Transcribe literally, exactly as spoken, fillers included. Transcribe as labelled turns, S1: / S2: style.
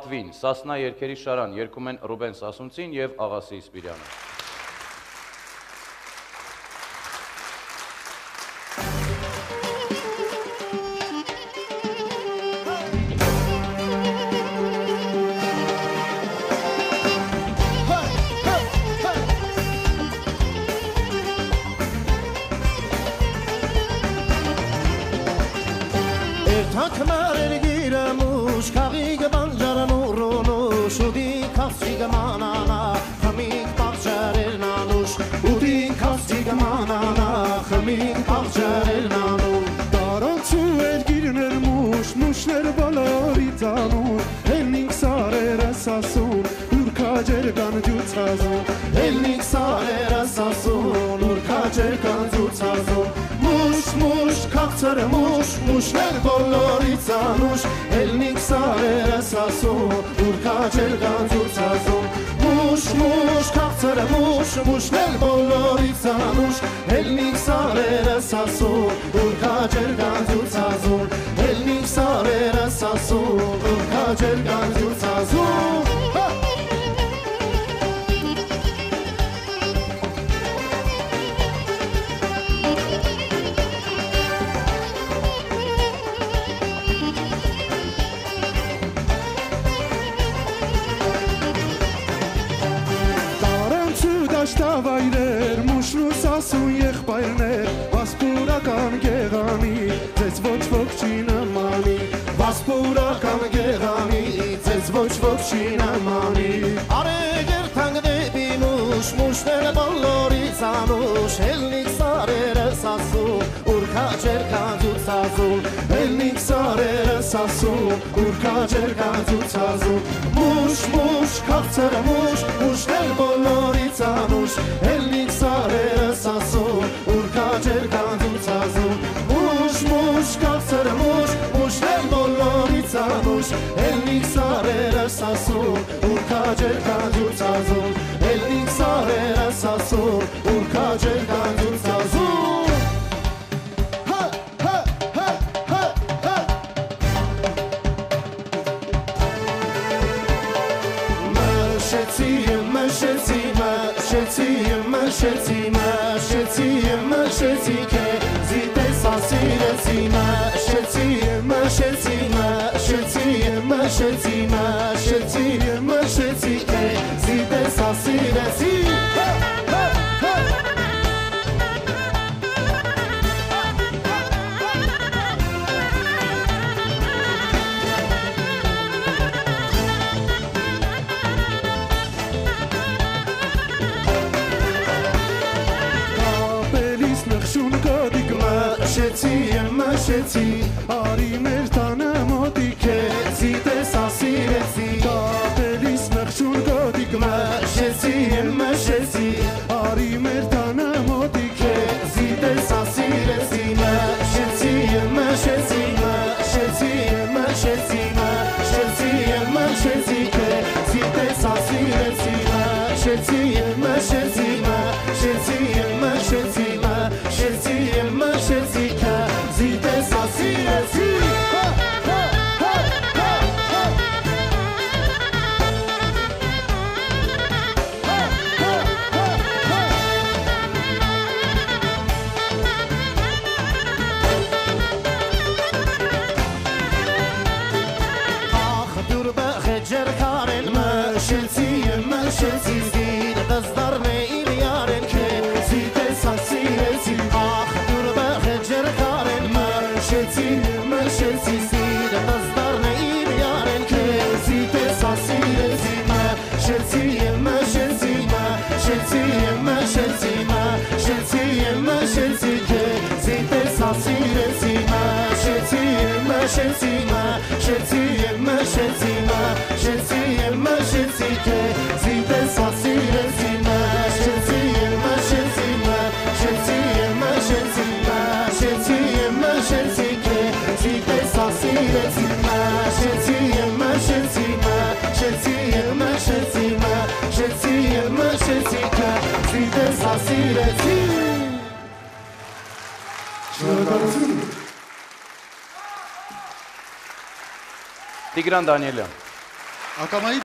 S1: Պատվին, Սասնա երգերի շարան, երգում են Ռուբեն Սասունցին և Աղասի Իսպիրյանը։
S2: Mush, mush, nel bolloritza nush, elnik sarera saso, urka cergan zurzazo. Mush, mush, kapsara mush, mush, nel bolloritza nush, elnik sarera saso, urka cergan zurzazo. Elnik sarera saso, urka cergan zurzazo.
S3: Շտավայրեր, մուշրուս ասուն եղբայրներ, վասպուրական գեղանի, ձեզ ոչ ոք չի նմանի, վասպուրական գեղանի, ձեզ ոչ ոք չի նմանի։
S2: Արեգեր թանգդեպի մուշ, մուշները բոլորից անուշ, հելնիկ սարերը սասում, ուրքա չերքան ձուցազում, հելնիկ սարերը սասում, ուրքա չերքան ձուցազում, մուշ, մուշ, կաղցերը մուշ, մուշներ բոլորից անուշ, հելնիկ սարերը սասում, ուրքա չերքան ձուցազում, մուշ, մուշ, կաղցերը մուշ, մուշներ բոլորից անուշ, հելնիկ սարերը սասում, ուրքա չերքան ձուցազում, հելնիկ սարերը սասում, ուրքա չերքան ձուցազում։ Մշեցի, մշեցի, մշեցի քե, զիտես ասիրեցի, մշեցի, մշեցի, մշեցի, մշեցի, մշեցի, մշեցի քե, զիտես ասիրեցի։ Մշեցի, արի մեր տանը մոտիկ է, զիտես ասիրեցի, կապելիս մխշուն գոտիկ մշեցի, մշեցի, արի մեր տանը մոտիկ է, զիտես ասիրեցի, մշեցի, մշեցի, մշեցի, մշեցի, մշեցի, մշեցի քե, զիտես ասիրեցի, մշեցի, մշեցի, մշեցի, մշեցի, մշեցի, մշեցի քե, զիտես ասիրեցի։
S1: Տիգրան Դանիելյան։
S4: Ակամայի